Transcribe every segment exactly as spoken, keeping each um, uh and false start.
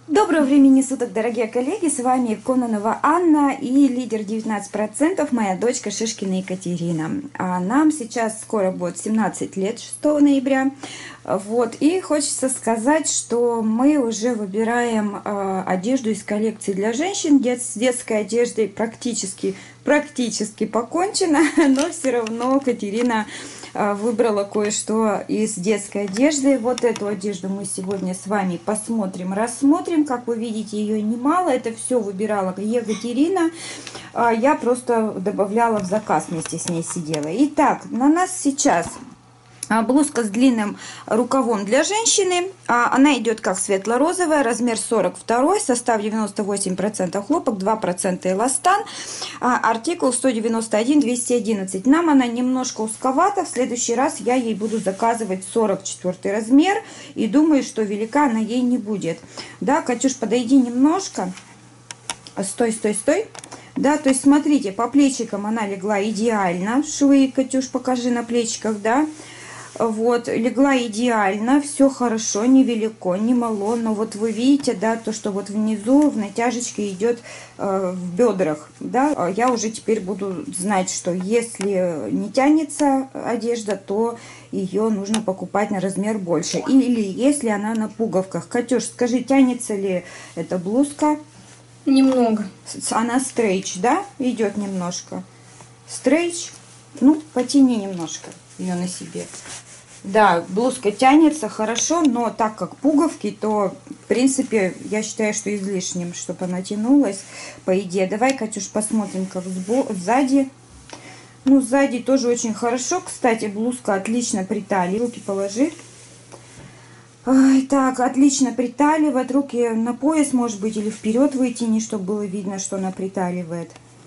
Доброго времени суток, дорогие коллеги! С вами Кононова Анна и лидер девятнадцать процентов, моя дочка Шишкина Екатерина. А нам сейчас скоро будет семнадцать лет, шестого ноября. Вот. И хочется сказать, что мы уже выбираем э, одежду из коллекции для женщин. Дет, с детской одеждой практически, практически покончено, но все равно Катерина выбрала кое-что из детской одежды. Вот эту одежду мы сегодня с вами посмотрим, рассмотрим. Как вы видите, ее немало. Это все выбирала Екатерина. Я просто добавляла в заказ, вместе с ней сидела. Итак, на нас сейчас блузка с длинным рукавом для женщины. Она идет как светло-розовая, размер сорок два, состав девяносто восемь процентов хлопок, два процента эластан, артикул сто девяносто один двести одиннадцать. Нам она немножко узковата. В следующий раз я ей буду заказывать сорок четвёртый размер. И думаю, что велика она ей не будет. Да, Катюш, подойди немножко. Стой, стой, стой. Да, то есть смотрите, по плечикам она легла идеально. Швы, Катюш, покажи на плечиках, да. Вот, легла идеально, все хорошо, не велико, не мало, но вот вы видите, да, то, что вот внизу в натяжечке идет э, в бедрах, да, я уже теперь буду знать, что если не тянется одежда, то ее нужно покупать на размер больше, или если она на пуговках. Катюш, скажи, тянется ли эта блузка? Немного. Она стрейч, да, идет немножко? Стрейч, ну, потяни немножко ее на себе. Да, блузка тянется хорошо, но так как пуговки, то в принципе я считаю, что излишним, чтобы она тянулась, по идее. Давай, Катюш, посмотрим, как сзади. Ну, сзади тоже очень хорошо. Кстати, блузка отлично приталивает. Руки положи. Ой, так, отлично приталивает. Руки на пояс, может быть, или вперед вытяни, чтобы было видно, что она приталивает.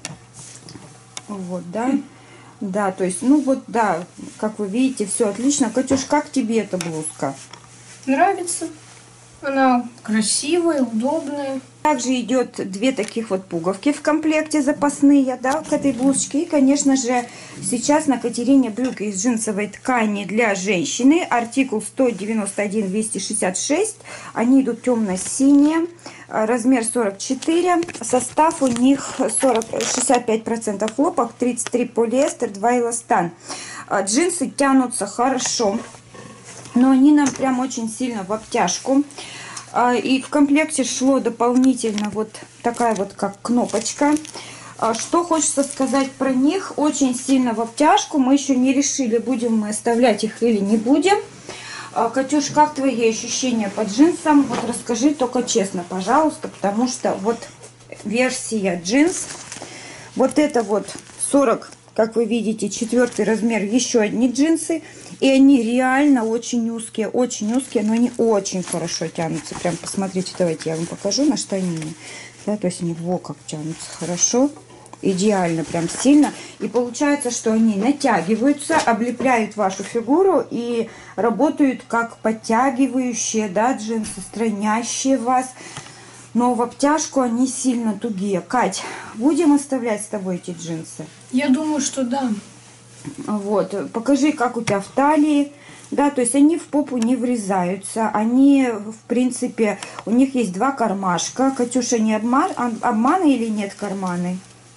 Вот, да. Да, то есть, ну вот, да, как вы видите, все отлично. Катюш, как тебе эта блузка? Нравится. Она красивая, удобная. Также идет две таких вот пуговки в комплекте запасные, да, к этой блузочке. И, конечно же, сейчас на Катерине брюки из джинсовой ткани для женщины. Артикул сто девяносто один двести шестьдесят шесть. Они идут темно-синие. Размер сорок четыре. Состав у них сорок, шестьдесят пять процентов хлопок, тридцать три полиэстер, два эластан. Джинсы тянутся хорошо, но они нам прям очень сильно в обтяжку. И в комплекте шло дополнительно вот такая вот как кнопочка. Что хочется сказать про них: очень сильно в обтяжку. Мы еще не решили, будем мы оставлять их или не будем. Катюш, как твои ощущения по джинсам? Вот расскажи только честно, пожалуйста, потому что вот версия джинс, вот это вот сорок, как вы видите, четвертый размер, еще одни джинсы, и они реально очень узкие, очень узкие, но они очень хорошо тянутся. Прям посмотрите, давайте я вам покажу на штанине, да, то есть они во как тянутся хорошо. Идеально, прям сильно. И получается, что они натягиваются, облепляют вашу фигуру и работают как подтягивающие, да, джинсы, стройнящие вас. Но в обтяжку они сильно тугие. Кать, будем оставлять с тобой эти джинсы? Я думаю, что да. Вот, покажи, как у тебя в талии. Да, то есть они в попу не врезаются. Они, в принципе, у них есть два кармашка. Катюша, не обман, обманы или нет карманы?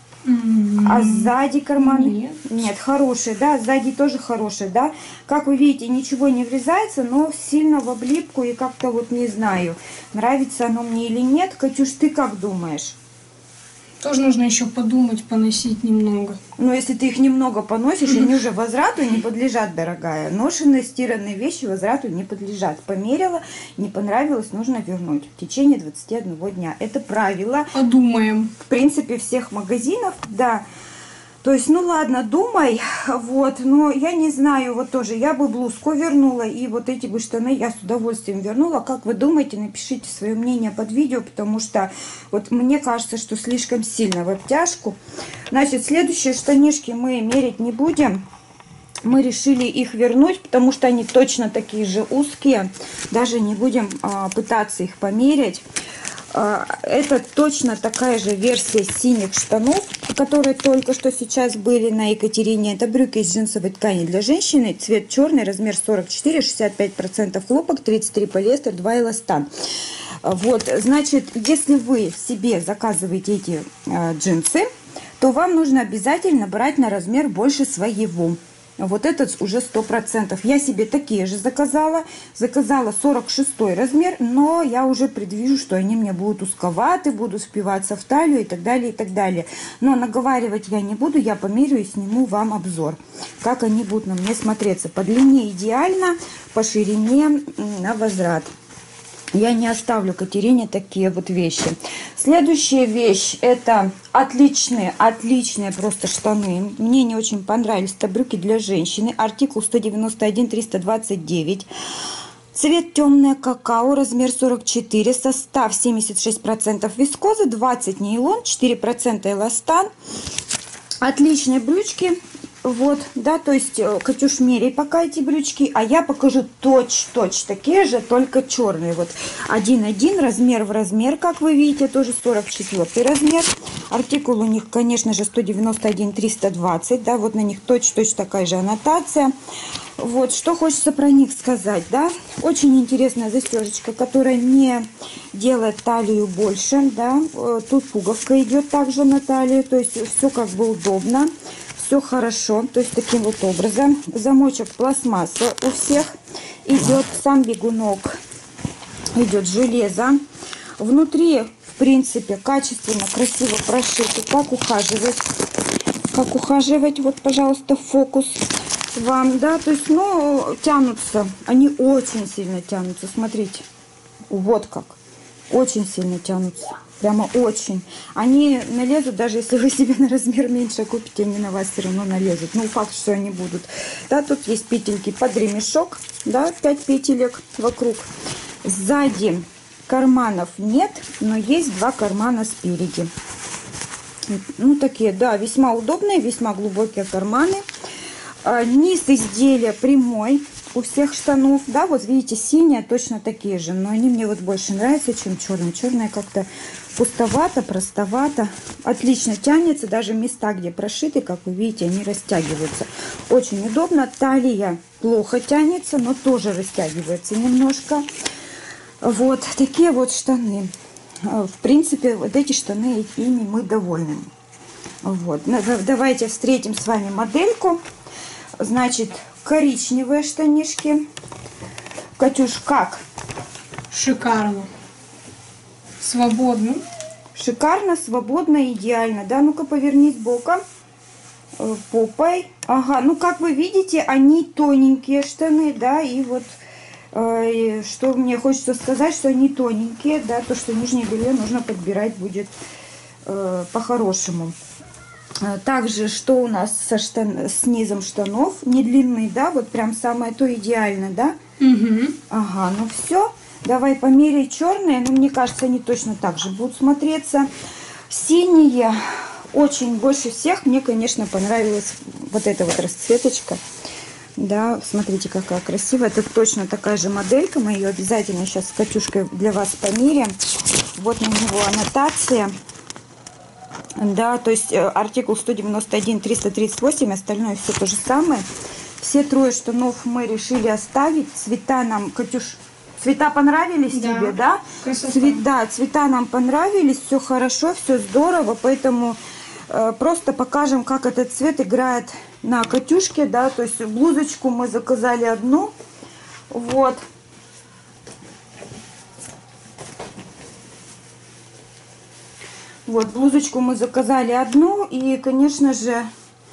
А сзади карманы? Нет. Нет, хорошие, да, сзади тоже хорошие, да. Как вы видите, ничего не врезается, но сильно в облипку и как-то вот не знаю, нравится оно мне или нет. Катюш, ты как думаешь? Тоже нужно еще подумать, поносить немного. Но если ты их немного поносишь, они уже возврату не подлежат, дорогая. Ношенные, стиранные вещи возврату не подлежат. Померила, не понравилось, нужно вернуть в течение двадцати одного дня. Это правило. Подумаем. В принципе, всех магазинов, да. То есть, ну ладно, думай, вот, но я не знаю, вот тоже, я бы блузку вернула, и вот эти бы штаны я с удовольствием вернула. Как вы думаете, напишите свое мнение под видео, потому что вот мне кажется, что слишком сильно в обтяжку. Значит, следующие штанишки мы мерить не будем. Мы решили их вернуть, потому что они точно такие же узкие, даже не будем а, пытаться их померить. Это точно такая же версия синих штанов, которые только что сейчас были на Екатерине. Это брюки из джинсовой ткани для женщины. Цвет черный, размер сорок четыре, шестьдесят пять процентов хлопок, тридцать три полиэстер, два эластан. Вот, значит, если вы себе заказываете эти э, джинсы, то вам нужно обязательно брать на размер больше своего. Вот этот уже сто процентов. Я себе такие же заказала. Заказала сорок шестой размер, но я уже предвижу, что они мне будут узковаты, будут впиваться в талию и так далее, и так далее. Но наговаривать я не буду, я померю и сниму вам обзор, как они будут на мне смотреться. По длине идеально, по ширине на возврат. Я не оставлю Катерине такие вот вещи. Следующая вещь, это отличные, отличные просто штаны. Мне не очень понравились. Это брюки для женщины. Артикул сто девяносто один триста двадцать девять. Цвет темное какао, размер сорок четыре. Состав семьдесят шесть процентов вискоза, двадцать процентов нейлон, четыре процента эластан. Отличные брючки. Вот, да, то есть, Катюш, меряй пока эти брючки, а я покажу точь-точь такие же, только черные. Вот один-один, размер в размер, как вы видите, тоже сорок четвёртый размер. Артикул у них, конечно же, сто девяносто один триста двадцать, да, вот на них точь-точь такая же аннотация. Вот, что хочется про них сказать, да. Очень интересная застежечка, которая не делает талию больше, да. Тут пуговка идет также на талию, то есть все как бы удобно. Все хорошо, то есть таким вот образом. Замочек пластмасса у всех. Идет сам бегунок, идет железо. Внутри, в принципе, качественно, красиво прошито. Как ухаживать, как ухаживать, вот, пожалуйста, фокус вам, да. То есть, ну, тянутся, они очень сильно тянутся, смотрите. Вот как, очень сильно тянутся. Прямо очень. Они налезут, даже если вы себе на размер меньше купите, они на вас все равно налезут. Ну, факт, что они будут. Да, тут есть петельки под ремешок, да, пять петелек вокруг. Сзади карманов нет, но есть два кармана спереди. Ну, такие, да, весьма удобные, весьма глубокие карманы. Низ изделия прямой у всех штанов, да, вот видите, синие точно такие же, но они мне вот больше нравятся, чем черные. Черные как-то пустовато, простовато. Отлично тянется, даже места, где прошиты, как вы видите, они растягиваются. Очень удобно. Талия плохо тянется, но тоже растягивается немножко. Вот такие вот штаны. В принципе, вот эти штаны, ими мы довольны. Вот. Давайте встретим с вами модельку. Значит, коричневые штанишки. Катюш, как? Шикарно. Свободно. Шикарно, свободно, идеально. Да, ну-ка повернись боком. Попой. Ага, ну как вы видите, они тоненькие штаны, да, и вот э, что мне хочется сказать, что они тоненькие, да, то, что нижнее белье нужно подбирать будет э, по-хорошему. Также, что у нас со штан... с низом штанов, не длинный, да, вот прям самое то идеально, да? Угу. Ага, ну все, давай померяй черные, ну мне кажется, они точно так же будут смотреться. Синие, очень больше всех мне, конечно, понравилась вот эта вот расцветочка. Да, смотрите, какая красивая, это точно такая же моделька, мы ее обязательно сейчас с Катюшкой для вас померяем. Вот на него аннотация. Да, то есть артикул сто девяносто один триста тридцать восемь, остальное все то же самое. Все трое штанов мы решили оставить. Цвета нам, Катюш, цвета понравились да. тебе, да? Цвет, да, цвета нам понравились, все хорошо, все здорово, поэтому э, просто покажем, как этот цвет играет на Катюшке, да, то есть блузочку мы заказали одну, вот. Вот, блузочку мы заказали одну, и, конечно же,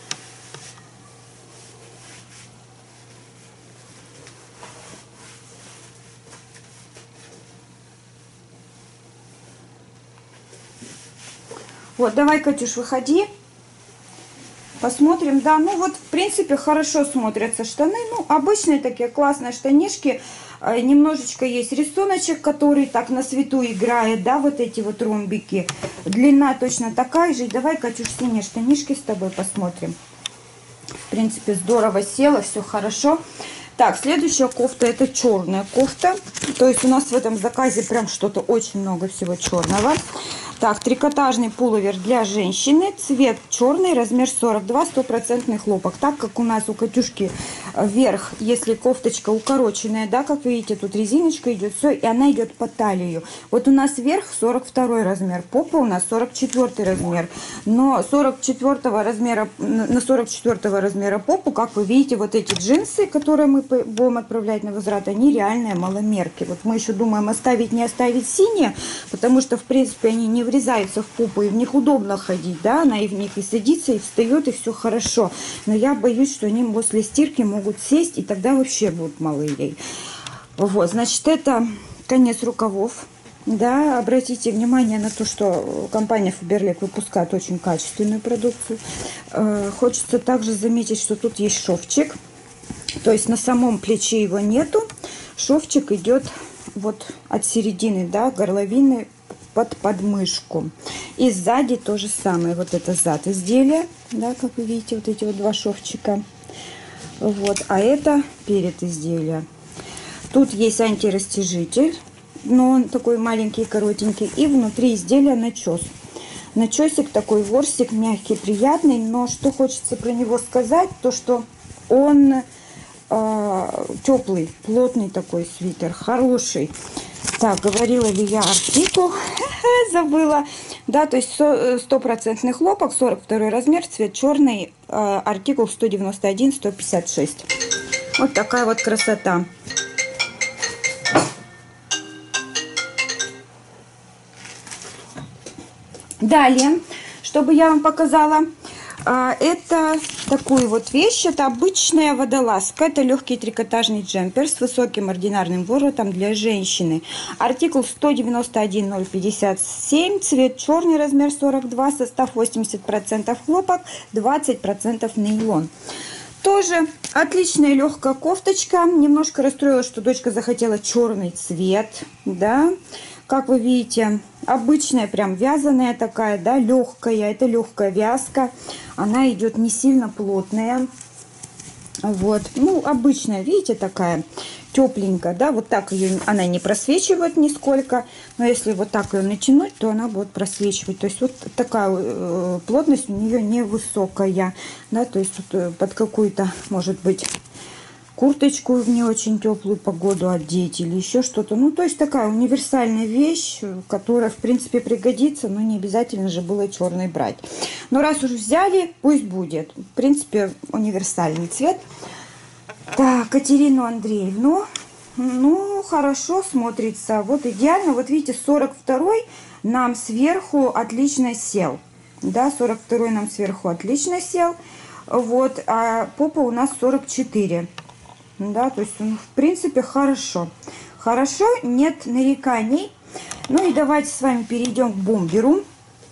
вот, давай, Катюш, выходи, посмотрим, да, ну вот, в принципе, хорошо смотрятся штаны, ну, обычные такие классные штанишки. Немножечко есть рисуночек, который так на свету играет, да, вот эти вот ромбики. Длина точно такая же. Давай, Катюш, синие штанишки с тобой посмотрим. В принципе, здорово села, все хорошо. Так, следующая кофта, это черная кофта. То есть у нас в этом заказе прям что-то очень много всего черного. Так, трикотажный пуловер для женщины, цвет черный, размер сорок два, стопроцентный хлопок. Так как у нас у Катюшки верх, если кофточка укороченная, да, как видите, тут резиночка идет, все, и она идет по талию. Вот у нас верх сорок второй размер, попа у нас сорок четвёртый размер. Но сорок четвёртого размера, на сорок четвёртого размера попу, как вы видите, вот эти джинсы, которые мы будем отправлять на возврат, они реальные маломерки. Вот мы еще думаем оставить, не оставить синие, потому что, в принципе, они не врезаются в попу, и в них удобно ходить, да, она и в них и садится, и встает, и все хорошо. Но я боюсь, что они после стирки могут сесть, и тогда вообще будут малые. Вот, значит, это конец рукавов. Да, обратите внимание на то, что компания Faberlic выпускает очень качественную продукцию. Хочется также заметить, что тут есть шовчик. То есть на самом плече его нету. Шовчик идет вот от середины, да, горловины под подмышку. И сзади то же самое. Вот это зад изделия, да, как вы видите, вот эти вот два шовчика. Вот, а это перед изделия. Тут есть антирастяжитель, но он такой маленький, коротенький. И внутри изделия начес. Начесик такой ворсик, мягкий, приятный. Но что хочется про него сказать, то что он э, теплый, плотный такой свитер, хороший. Так, говорила ли я артикул? Забыла. Да, то есть стопроцентный хлопок, сорок второй размер, цвет черный, артикул сто девяносто один сто пятьдесят шесть. Вот такая вот красота. Далее, чтобы я вам показала, это такую вот вещь, это обычная водолазка, это легкий трикотажный джемпер с высоким ординарным воротом для женщины. Артикул сто девяносто один ноль пятьдесят семь, цвет черный, размер сорок два, состав восемьдесят процентов хлопок, двадцать процентов нейлон. Тоже отличная легкая кофточка. Немножко расстроилась, что дочка захотела черный цвет, да. Как вы видите, обычная, прям вязаная такая, да, легкая. Это легкая вязка. Она идет не сильно плотная. Вот, ну, обычная, видите, такая тепленькая, да. Вот так ее она не просвечивает нисколько. Но если вот так ее натянуть, то она будет просвечивать. То есть вот такая э, плотность у нее невысокая, да. То есть вот, под какую-то, может быть, курточку в не очень теплую погоду одеть или еще что-то. Ну, то есть такая универсальная вещь, которая, в принципе, пригодится, но не обязательно же было черный брать. Но раз уж взяли, пусть будет. В принципе, универсальный цвет. Так, Катерину Андреевну. Ну, хорошо смотрится. Вот идеально. Вот видите, сорок второй нам сверху отлично сел. Да, сорок второй нам сверху отлично сел. Вот, а попа у нас сорок четыре. Да, то есть, ну, в принципе, хорошо. Хорошо, нет нареканий. Ну и давайте с вами перейдем к бомберу.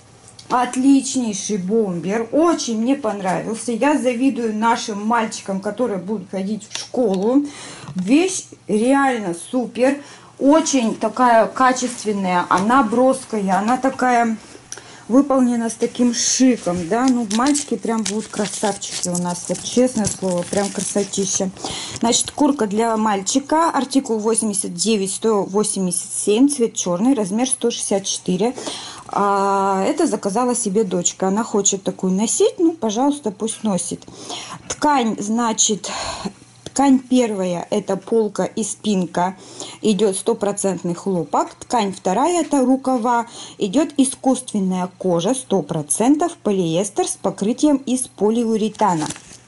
Отличнейший бомбер. Очень мне понравился. Я завидую нашим мальчикам, которые будут ходить в школу. Вещь реально супер. Очень такая качественная. Она броская. Она такая... выполнена с таким шиком, да, ну, мальчики прям будут красавчики у нас, вот честное слово, прям красотища. Значит, куртка для мальчика, артикул восемьдесят девять сто восемьдесят семь, цвет черный, размер сто шестьдесят четыре. А, это заказала себе дочка, она хочет такую носить, ну, пожалуйста, пусть носит. Ткань, значит... Ткань первая, это полка и спинка, идет стопроцентный хлопок. Ткань вторая, это рукава, идет искусственная кожа, сто процентов полиэстер с покрытием из полиуретана.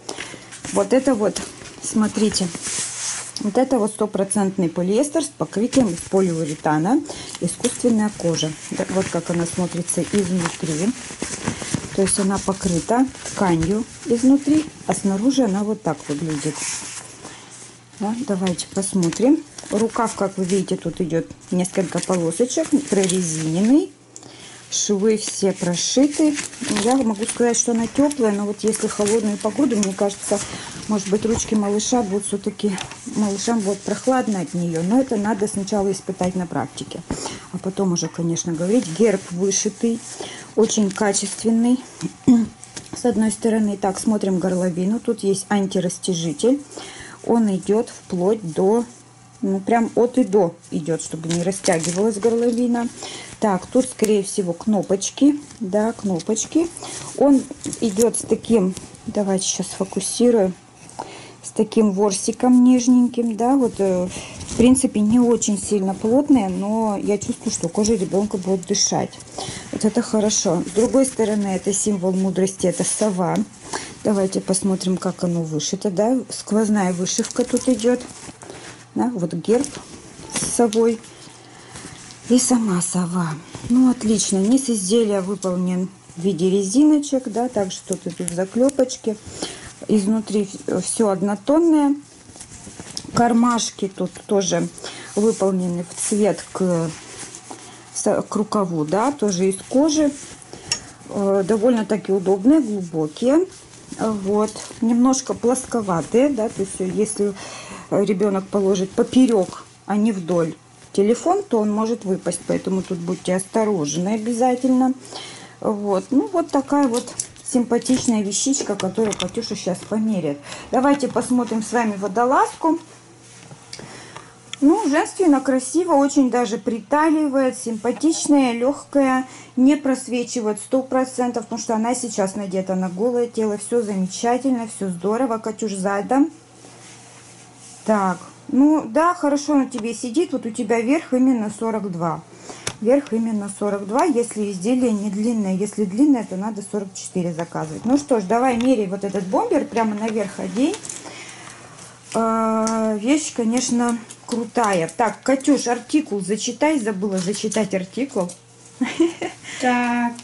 Вот это вот, смотрите, вот это вот стопроцентный полиэстер с покрытием из полиуретана, искусственная кожа. Вот как она смотрится изнутри. То есть она покрыта тканью изнутри, а снаружи она вот так выглядит. Да, давайте посмотрим. Рукав, как вы видите, тут идет несколько полосочек, прорезиненный. Швы все прошиты. Я могу сказать, что она теплая, но вот если холодную погоду, мне кажется, может быть, ручки малыша будут все-таки, малышам будет прохладно от нее. Но это надо сначала испытать на практике. А потом уже, конечно, говорить. Герб вышитый, очень качественный. С одной стороны, так, смотрим горловину. Тут есть антирастяжитель. Он идет вплоть до Ну, прям от и до идет, чтобы не растягивалась горловина. Так, тут, скорее всего, кнопочки. Да, кнопочки. Он идет с таким, давайте сейчас сфокусирую, с таким ворсиком нежненьким, да, вот, э, в принципе, не очень сильно плотная, но я чувствую, что кожа ребенка будет дышать. Вот это хорошо. С другой стороны, это символ мудрости, это сова. Давайте посмотрим, как оно вышито, да, сквозная вышивка тут идет. Да, вот герб с совой и сама сова. Ну, отлично. Низ изделия выполнен в виде резиночек, да, также тут идут заклепочки. Изнутри все однотонное. Кармашки тут тоже выполнены в цвет к, к рукаву, да, тоже из кожи. Довольно-таки удобные, глубокие. Вот. Немножко плосковатые, да, то есть если ребенок положит поперек, а не вдоль телефон, то он может выпасть, поэтому тут будьте осторожны обязательно. Вот, ну вот такая вот симпатичная вещичка, которую Катюша сейчас померяет. Давайте посмотрим с вами водолазку. Ну, женственно, красиво, очень даже приталивает, симпатичная, легкая, не просвечивает сто процентов, потому что она сейчас надета на голое тело. Все замечательно, все здорово. Катюш, задом. Так, ну да, хорошо на тебе сидит. Вот у тебя верх именно сорок два. Верх именно сорок два, если изделие не длинное. Если длинное, то надо сорок четыре заказывать. Ну что ж, давай меряй вот этот бомбер, прямо наверх одень. А, вещь, конечно, крутая. Так, Катюш, артикул зачитай. Забыла зачитать артикул. Так.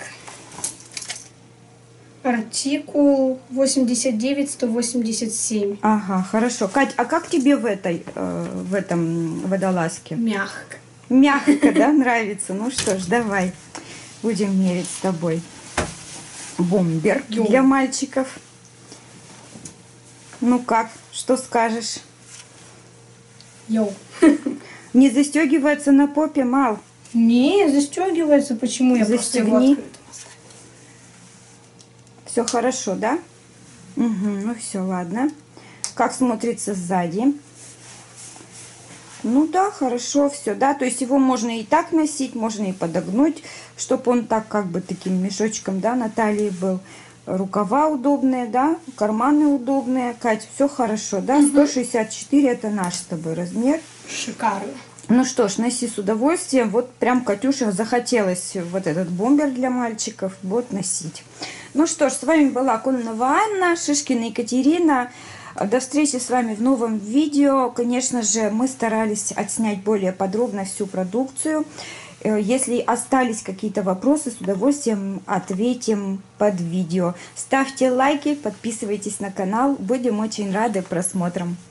Артикул восемьдесят девять сто восемьдесят семь. Ага, хорошо. Кать, а как тебе в этой, э, в этом водолазке? Мягко. Мягко, да, нравится? Ну что ж, давай будем мерить с тобой бомбер Йоу. Для мальчиков. Ну как, что скажешь? Йоу. Не застегивается на попе, Мал? Не, застегивается. Почему? Я просто его Застегни. открытым оставила. Все хорошо, да? Угу, ну все, ладно. Как смотрится сзади? Ну да, хорошо, все, да. То есть его можно и так носить, можно и подогнуть, чтобы он так как бы таким мешочком, да, на талии был. Рукава удобные, да, карманы удобные. Кать, все хорошо, да? сто шестьдесят четыре это наш с тобой размер. Шикарно. Ну что ж, носи с удовольствием. Вот прям Катюша захотелось вот этот бомбер для мальчиков вот носить. Ну что ж, с вами была Кононова Анна, Шишкина Екатерина. До встречи с вами в новом видео. Конечно же, мы старались отснять более подробно всю продукцию. Если остались какие-то вопросы, с удовольствием ответим под видео. Ставьте лайки, подписывайтесь на канал. Будем очень рады просмотрам.